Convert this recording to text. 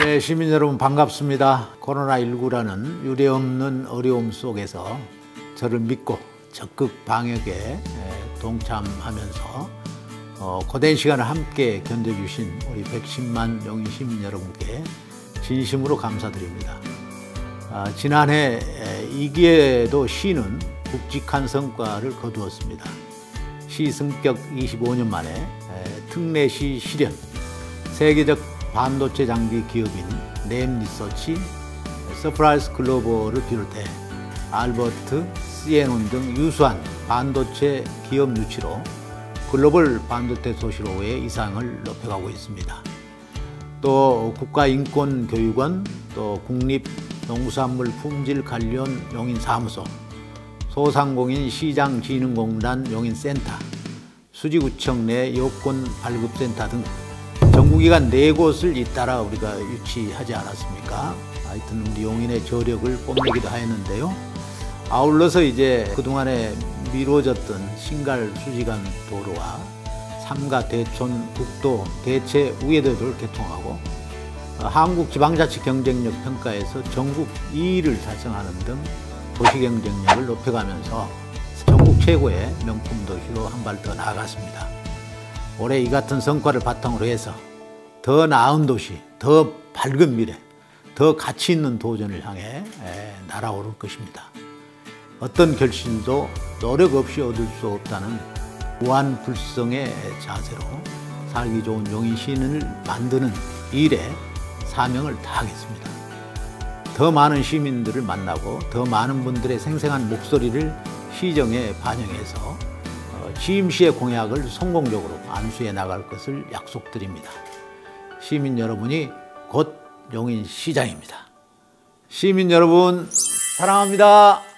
네, 시민 여러분 반갑습니다. 코로나19라는 유례없는 어려움 속에서 저를 믿고 적극 방역에 동참하면서 고된 시간을 함께 견뎌주신 우리 110만 용인 시민 여러분께 진심으로 감사드립니다. 지난해 2기에도 시는 굵직한 성과를 거두었습니다. 시 승격 25년 만에 특례시 실현, 세계적 반도체 장비 기업인 램리서치, 서프라이즈 글로벌을 비롯해 알버트, 시에논 등 유수한 반도체 기업 유치로 글로벌 반도체 도시로의 이상을 높여가고 있습니다. 또 국가인권교육원, 또 국립농수산물 품질 관련 용인사무소, 소상공인 시장진흥공단 용인센터, 수지구청 내 여권 발급센터 등 정부기관 4곳을 잇따라 우리가 유치하지 않았습니까? 하여튼 우리 용인의 저력을 뽐내기도 하였는데요. 아울러서 이제 그동안에 미뤄졌던 신갈 수지간 도로와 삼가 대촌 국도 대체 우회도로를 개통하고 한국지방자치 경쟁력 평가에서 전국 2위를 달성하는 등 도시 경쟁력을 높여가면서 전국 최고의 명품 도시로 한 발 더 나아갔습니다. 올해 이 같은 성과를 바탕으로 해서 더 나은 도시, 더 밝은 미래, 더 가치 있는 도전을 향해 날아오를 것입니다. 어떤 결실도 노력 없이 얻을 수 없다는 무한불성의 자세로 살기 좋은 용인 시민을 만드는 일에 사명을 다하겠습니다. 더 많은 시민들을 만나고 더 많은 분들의 생생한 목소리를 시정에 반영해서 취임시의 공약을 성공적으로 안수해 나갈 것을 약속드립니다. 시민 여러분이 곧 용인시장입니다. 시민 여러분 사랑합니다.